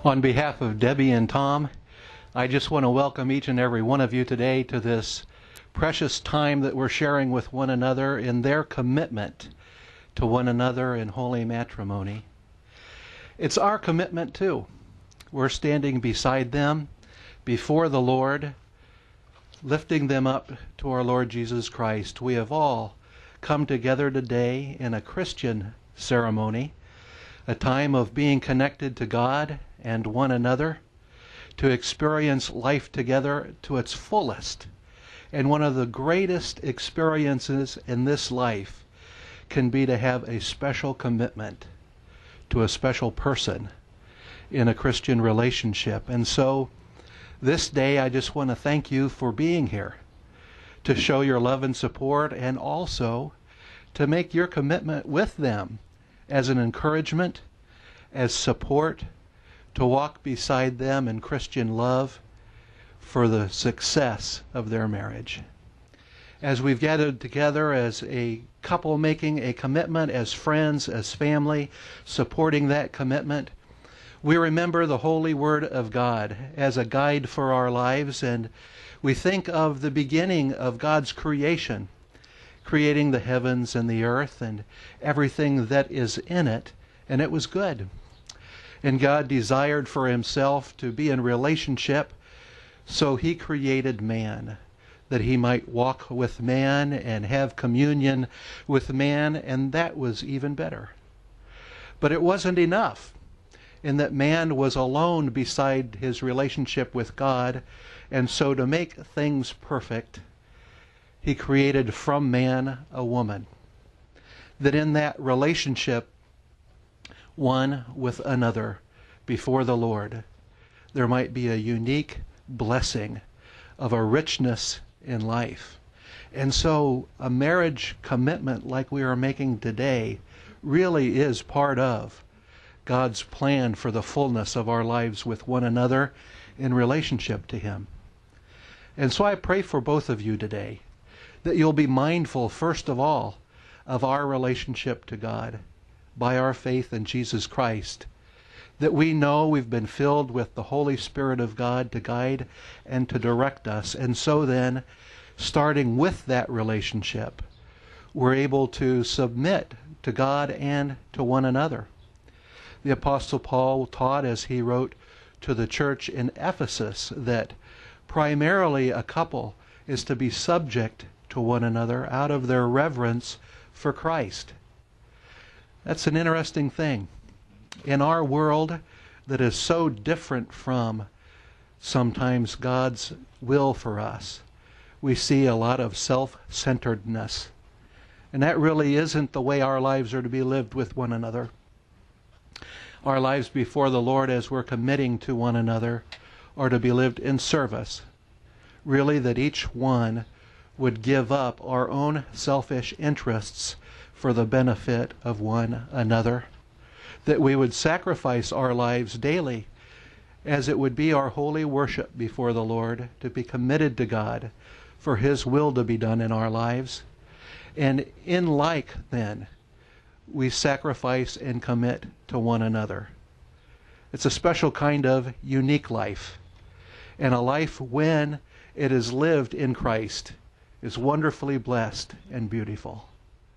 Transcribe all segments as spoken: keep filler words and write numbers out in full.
On behalf of Debbie and Tom, I just want to welcome each and every one of you today to this precious time that we're sharing with one another in their commitment to one another in holy matrimony. It's our commitment too. We're standing beside them, before the Lord, lifting them up to our Lord Jesus Christ. We have all come together today in a Christian ceremony, a time of being connected to God and one another, to experience life together to its fullest. And one of the greatest experiences in this life can be to have a special commitment to a special person in a Christian relationship. And so this day I just want to thank you for being here, to show your love and support, and also to make your commitment with them as an encouragement, as support, to walk beside them in Christian love for the success of their marriage. As we've gathered together as a couple making a commitment, as friends, as family, supporting that commitment, we remember the holy Word of God as a guide for our lives, and we think of the beginning of God's creation, creating the heavens and the earth and everything that is in it, and it was good. And God desired for himself to be in relationship, so he created man, that he might walk with man and have communion with man, and that was even better. But it wasn't enough, in that man was alone beside his relationship with God, and so to make things perfect, he created from man a woman, that in that relationship, one with another before the Lord, there might be a unique blessing of a richness in life. And so a marriage commitment like we are making today really is part of God's plan for the fullness of our lives with one another in relationship to him. And so I pray for both of you today that you'll be mindful, first of all, of our relationship to God by our faith in Jesus Christ, that we know we've been filled with the Holy Spirit of God to guide and to direct us. And so then, starting with that relationship, we're able to submit to God and to one another. The Apostle Paul taught, as he wrote to the church in Ephesus, that primarily a couple is to be subject to one another out of their reverence for Christ. That's an interesting thing. In our world that is so different from sometimes God's will for us, we see a lot of self-centeredness. And that really isn't the way our lives are to be lived with one another. Our lives before the Lord, as we're committing to one another, are to be lived in service. Really, that each one would give up our own selfish interests for the benefit of one another. That we would sacrifice our lives daily, as it would be our holy worship before the Lord, to be committed to God for his will to be done in our lives. And in like, then, we sacrifice and commit to one another. It's a special kind of unique life, and a life when it is lived in Christ is wonderfully blessed and beautiful.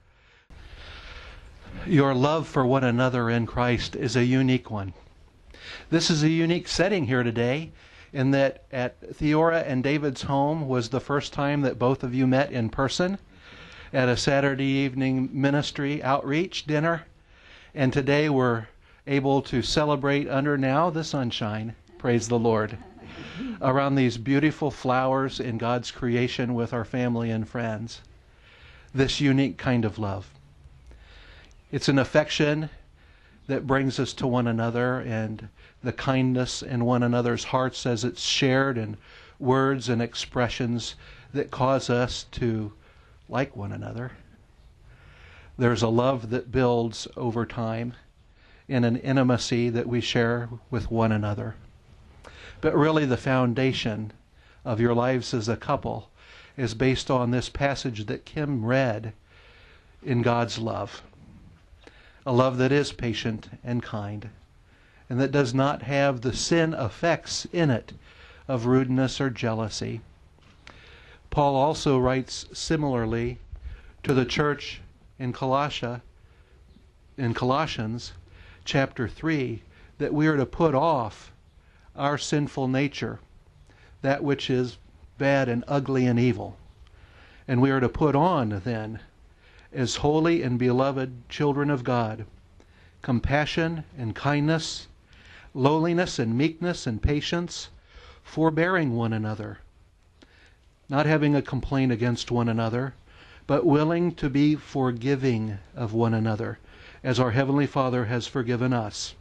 Your love for one another in Christ is a unique one. This is a unique setting here today, in that at Theora and David's home was the first time that both of you met in person at a Saturday evening ministry outreach dinner. And today we're able to celebrate under now the sunshine, praise the Lord, around these beautiful flowers in God's creation with our family and friends. This unique kind of love. It's an affection that brings us to one another, and the kindness in one another's hearts as it's shared in words and expressions that cause us to like one another. There's a love that builds over time in an intimacy that we share with one another. But really the foundation of your lives as a couple is based on this passage that Kim read in God's love. A love that is patient and kind, and that does not have the sin effects in it of rudeness or jealousy. Paul also writes similarly to the church in Colossia, in Colossians chapter three, that we are to put off our sinful nature, that which is bad and ugly and evil. And we are to put on then, as holy and beloved children of God, compassion and kindness, lowliness and meekness and patience, forbearing one another, not having a complaint against one another, but willing to be forgiving of one another, as our Heavenly Father has forgiven us.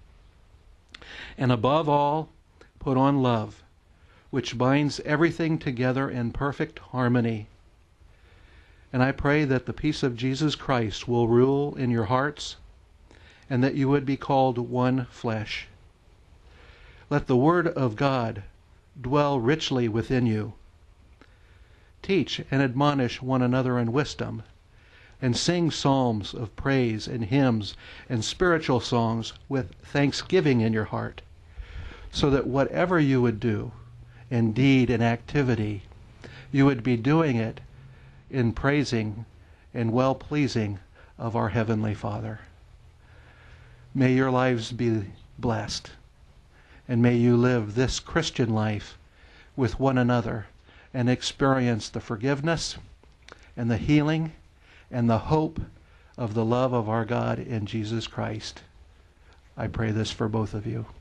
And above all, put on love, which binds everything together in perfect harmony. And I pray that the peace of Jesus Christ will rule in your hearts, and that you would be called one flesh. Let the Word of God dwell richly within you. Teach and admonish one another in wisdom, and sing psalms of praise and hymns and spiritual songs with thanksgiving in your heart, so that whatever you would do, in deed and activity, you would be doing it in praising and well-pleasing of our Heavenly Father. May your lives be blessed, and may you live this Christian life with one another and experience the forgiveness and the healing and the hope of the love of our God in Jesus Christ. I pray this for both of you.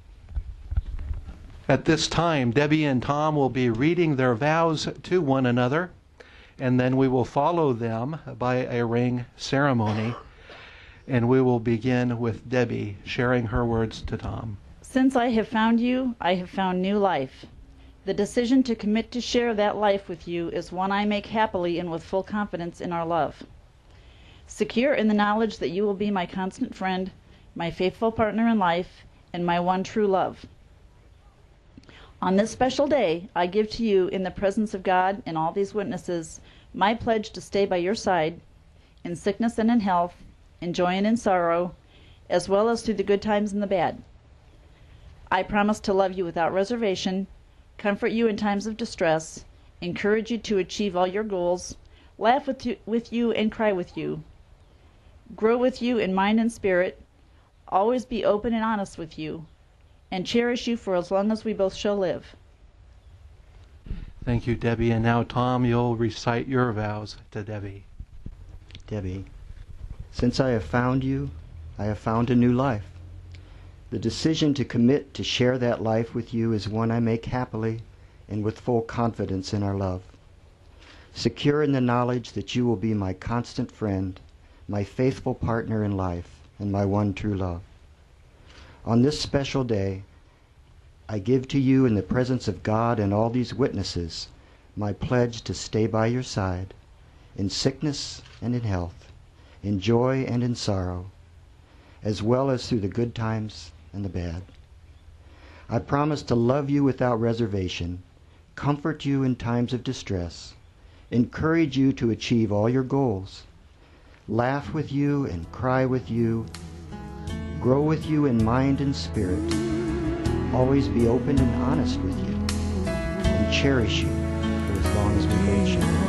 At this time, Debbie and Tom will be reading their vows to one another, and then we will follow them by a ring ceremony, and we will begin with Debbie sharing her words to Tom. Since I have found you, I have found new life. The decision to commit to share that life with you is one I make happily and with full confidence in our love. Secure in the knowledge that you will be my constant friend, my faithful partner in life, and my one true love. On this special day, I give to you, in the presence of God and all these witnesses, my pledge to stay by your side, in sickness and in health, in joy and in sorrow, as well as through the good times and the bad. I promise to love you without reservation, comfort you in times of distress, encourage you to achieve all your goals, laugh with you, with you and cry with you, grow with you in mind and spirit, always be open and honest with you, and cherish you for as long as we both shall live. Thank you, Debbie. And now, Tom, you'll recite your vows to Debbie. Debbie, since I have found you, I have found a new life. The decision to commit to share that life with you is one I make happily and with full confidence in our love. Secure in the knowledge that you will be my constant friend, my faithful partner in life, and my one true love. On this special day, I give to you, in the presence of God and all these witnesses, my pledge to stay by your side, in sickness and in health, in joy and in sorrow, as well as through the good times and the bad. I promise to love you without reservation, comfort you in times of distress, encourage you to achieve all your goals, laugh with you and cry with you, grow with you in mind and spirit, always be open and honest with you, and cherish you for as long as we both shall.